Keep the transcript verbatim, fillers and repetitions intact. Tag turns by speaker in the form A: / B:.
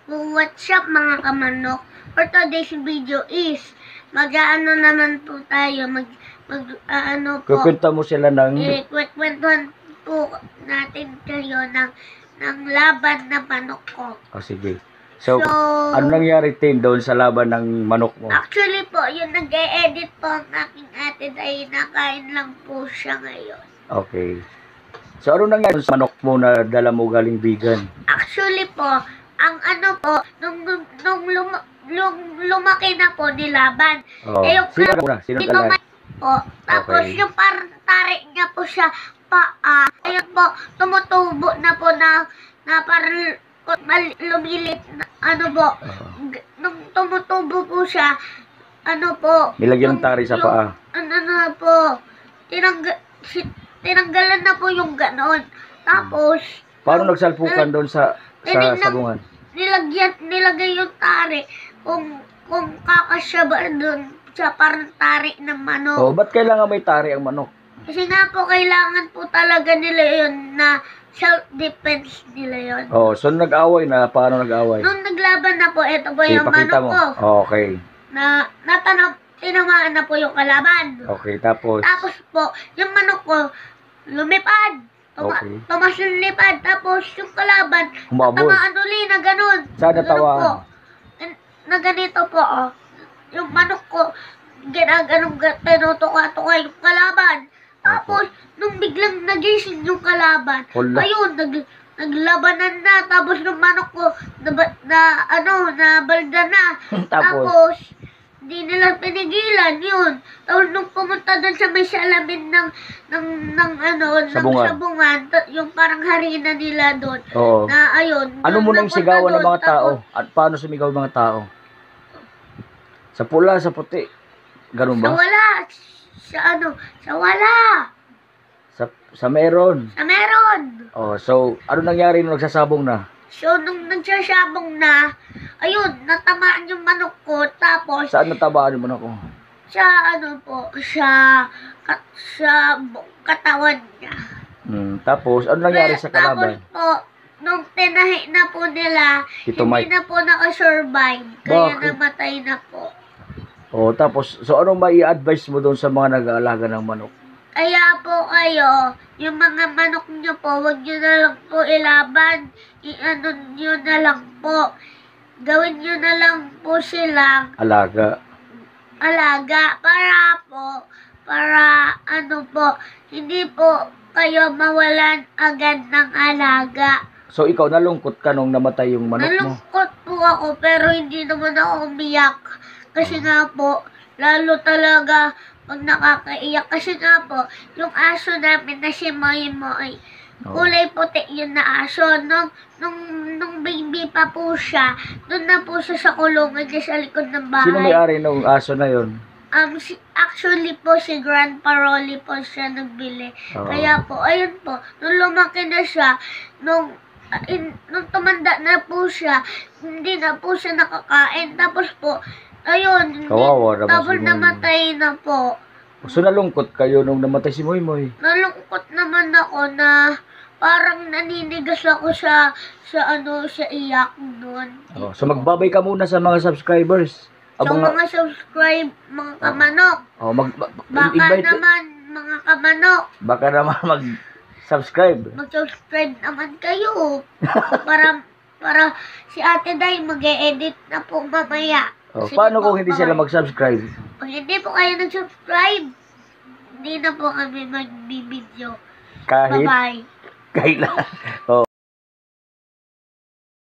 A: What's up mga kamanok? For today's video is mag-aano naman po tayo, mag, mag uh, ano po,
B: Kukwenta mo sila ng...
A: ikwentuhan po natin kayo ng, ng laban na manok ko.
B: Oh, sige. So,
A: So,
B: ano nangyari, Tin, doon sa laban ng manok mo?
A: Actually po, yung nag-e-edit po ang aking ate ay nakain lang po siya ngayon.
B: Okay. So, ano nangyari sa manok mo na dala mo galing vegan?
A: Actually po, ang ano po, nung, nung, lum, lum, lumaki na po nilaban.
B: Oh.
A: Eh, yung
B: Sino ka Sino
A: Hindi
B: ka
A: ko ma- po. Tapos
B: Okay.
A: yung parang tarik niya po siya paa. Ayun po, tumutubo na po na, na parang mal- lumilit na, ano po.
B: Oh.
A: G- Nung tumutubo po siya, ano po.
B: Nilagyan ng
A: yung-
B: tari sa
A: yung-
B: paa.
A: Ano na po, tinangga, si, tinanggalan na po yung ganon. Tapos,
B: Paano nagsalpukan doon sa sa
A: Tinignan-
B: sabungan?
A: nilagyan, nilagay yung tari kung, kung kakasya ba doon sa parang tari ng manok.
B: Oh, ba't kailangan may tari ang manok?
A: Kasi nga po, kailangan po talaga nila yun na self-defense nila yun.
B: Oh, so nag-away na. Paano nag-away?
A: Nung naglaban na po, ito po
B: Sige,
A: yung
B: pakita
A: manok
B: mo.
A: ko.
B: Okay.
A: Na, natanap, tinamaan na po yung kalaban.
B: Okay, tapos...
A: Tapos po, yung manok ko, lumipad. Tuma,
B: Okay.
A: tumas yung lipad. Tapos yung kalaban,
B: Humabol.
A: tamaan uli na ganun.
B: Saan
A: Ganun
B: natawaan?
A: po. Na- Na ganito po, oh. Yung manok ko, ginaganong tinutuka-tuka yung kalaban. Tapos, nung biglang nagising yung kalaban,
B: Hala.
A: ayun, nag, naglabanan na. Tapos yung manok ko, na, na ano, nabalda na.
B: Tapos?
A: Tapos, di nila pinigilan yun. Tapos nung pumunta doon sa may salamin ng, ng, ng ano, ng
B: Sabungan.
A: sabungan, ta- yung parang harina nila doon.
B: Oo.
A: Na ayun.
B: Ano mo nang
A: napunta
B: sigawan ng
A: doon,
B: mga tao?
A: tapos
B: At paano sumigaw ng mga tao? Sa pula, sa puti. Ganun
A: Sa
B: ba?
A: wala. Sa ano, sa wala.
B: Sa, sa meron.
A: Sa meron.
B: Oh, so, ano nangyari nung nagsasabong na?
A: So, nung nagsasabong na, ayun, natamaan yung manok ko, tapos,
B: Saan natabaan mo na ko?
A: sa ano po, sa, ka, sa buong katawan niya.
B: Hmm, tapos, ano nangyari sa kalaban?
A: Tapos po, nung tinahi na po nila,
B: Ito,
A: hindi
B: Mike.
A: na po nakasurvive. Kaya
B: Bakit?
A: namatay na po.
B: Oh, tapos, so ano ba i-advise mo doon sa mga nag-aalaga ng manok?
A: Kaya po kayo, yung mga manok nyo po, huwag nyo na lang po ilaban. I-ano nyo na lang po. Gawin nyo na lang po silang
B: Alaga.
A: alaga para po, para ano po, hindi po kayo mawalan agad ng alaga.
B: So, ikaw, nalungkot ka nung namatay yung manok mo?
A: Nalungkot po ako pero hindi naman ako umiyak. Kasi nga po, lalo talaga pag nakakaiyak. Kasi nga po, yung aso namin na si Moy Moy,
B: Oo.
A: kulay puti yun na aso. Nung, nung, nung baby pa po siya, doon na po siya sa kulungan niya sa likod ng bahay.
B: Sino may-ari ng aso na yon?
A: Um, si, actually po, si Grandpa Rolly po siya nagbili.
B: Oo.
A: Kaya po, ayun po, nung lumaki na siya, nung, uh, in, nung tumanda na po siya, hindi na po siya nakakain. Tapos po, ayun, hindi,
B: Kawawa naman
A: tapos
B: si Moy.
A: namatay na po.
B: So, nalungkot kayo nung namatay si Moy Moy?
A: Nalungkot naman ako na parang naninigas ako sa, sa ano, sa iyak nun.
B: Oh, so, magbabay ka muna sa mga subscribers.
A: So,
B: Ah, mga-
A: mga subscribe, mga kamanok,
B: oh, mag, ba-
A: baka
B: invite,
A: naman, mga kamanok,
B: baka naman mag-subscribe.
A: mag-subscribe naman kayo. para para si Ate Day mag-e-edit na po mamaya.
B: Oh,
A: Sige
B: paano
A: po,
B: kung hindi
A: bye.
B: sila mag-subscribe?
A: Pag hindi po kayo nag-subscribe, hindi na po kami mag-video.
B: Kahit,
A: Bye-bye.
B: kahit lang. Oh.